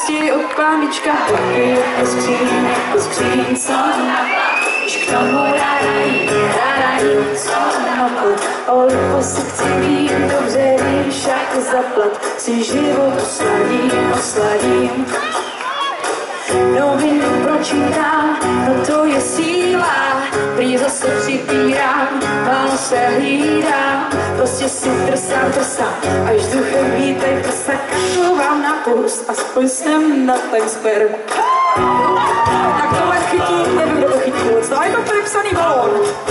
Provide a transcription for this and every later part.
prostě od pámička taky jako skříň, co když k tomu ráda jít, co napad. O liposu chci být, dobře víš, jak zaplat, si život osladím. No vím, proč mi dám, no to je síla, prý zase připírám, málo se hlídám, prostě si trsám, až vzduchem vítaj prsa, kašlu vám na pust, aspoň jsem na Times Square. Tak tohle chytí, nevím, kdo to chytí vůbec, ale je to přepsaný balón.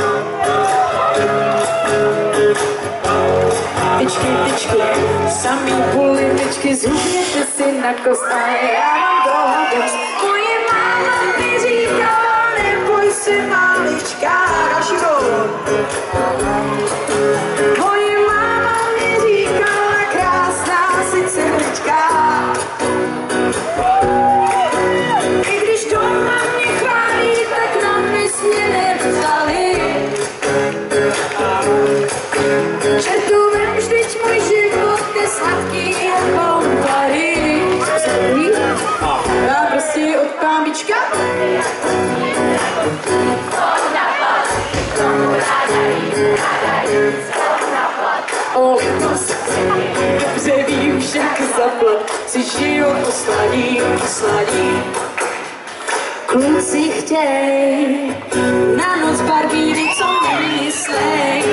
Tyčky, samý političky, zhubněte si na kost, ale já mám toho dost. Moje máma mi říkala, neboj se malička, další balón. Moje máma mi říkala, krásná si dcerička. I když doma mě chválí, tak na mě mě nevzali. Čertu vem, vždyť můj život je sladký jako Pary. Já prostě od pámička. O litos, dobře vím, jak zaplat, si život osladí. Kluci chtěj, na noc barbíny, co nemyslej.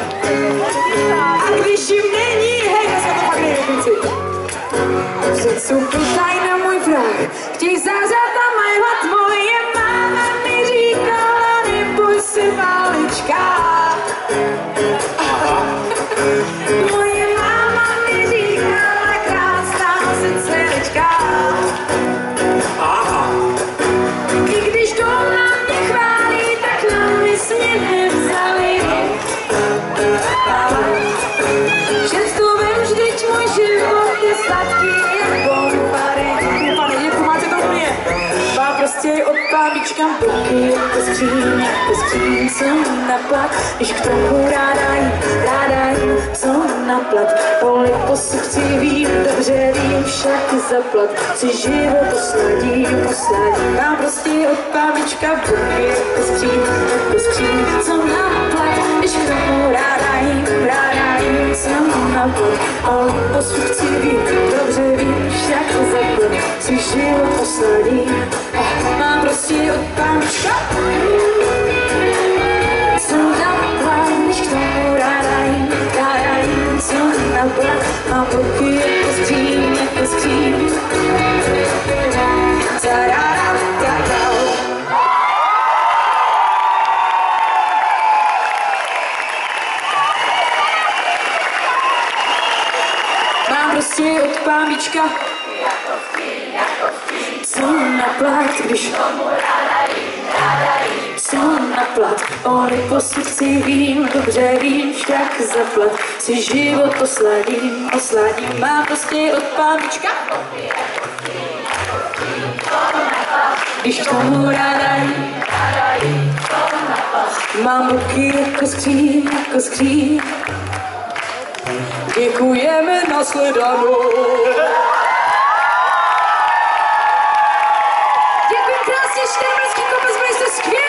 A když jim není, hej, dneska to fakt nejde, kluci. Jsou prutaj na můj vrah, chtěj zavřát a mají hlad. Moje máma mi říkala, neboj se malička. Moje máma mi říkala, krásná si dcerička. I když doma mě chválí, tak na mě nevzali. Často vím, vždyť můj život je sladký jako Pary. Pane, děkuji, máte to mě. Má prostě od pámička boky jako skříň, co naplat. Když k tomu ráda jít, co naplat. O liposu chci vím, dobře vím, však zaplat. Si život osladím. Mám prostě od pámička boky jako skříň, co naplat. Když k tomu ráda jít, co naplat. O liposu chci vím, dobře vím, však zaplat. Si život osladím. Mám prostě od pámička, co naplat. Když k tomu ráda jít, co naplat. Mám boky jako skříň. Mám prostě od pámička, co naplat, když tomu ráda jít, co naplat. O liposu chci vím, dobře vím, však zaplat. Si život osladím. Mám prostě od pámička, když k tomu ráda jít, mám boky jako skříň. Děkujeme, nashledanou. Děkuji krásně, Šternberský kopec, byli jste skvělí.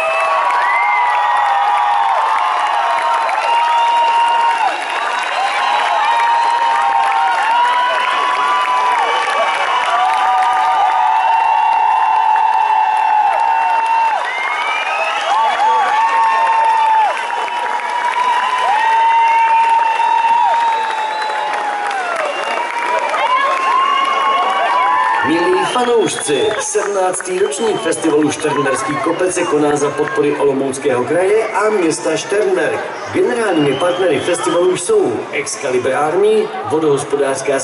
Milí fanoušci, 17. ročník festivalu Šternberský kopec se koná za podpory Olomouckého kraje a města Šternberk. Generálními partnery festivalu jsou Excalibur Army, vodohospodářská